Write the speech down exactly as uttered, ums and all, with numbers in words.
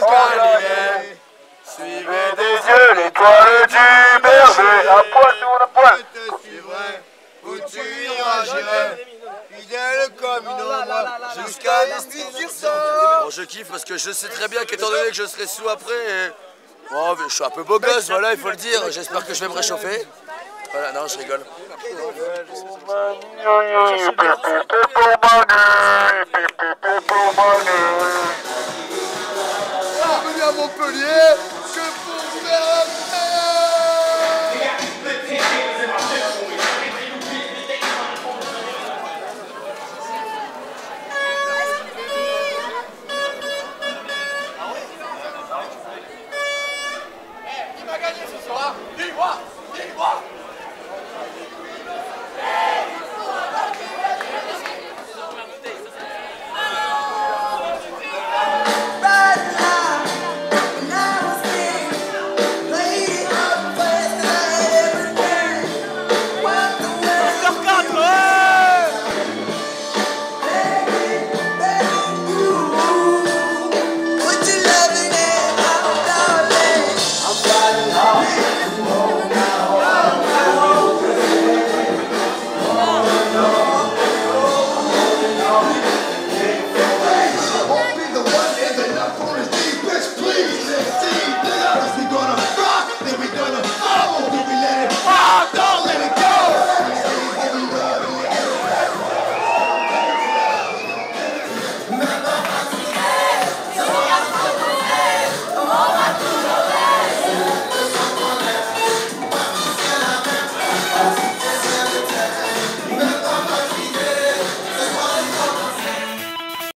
Galilée. Suivez des yeux l'étoile du berger. À poil, tourne à poil. Je te suivrai, où tu iras, j'irai. Fidèle comme une ombre, jusqu'à destination. Bon, je kiffe parce que je sais très bien qu'étant donné que je serai sous après, et... bon, je suis un peu beau gosse, voilà, il faut le dire. J'espère que je vais me réchauffer. Voilà, non, je rigole. Pour Manu, pour Manu.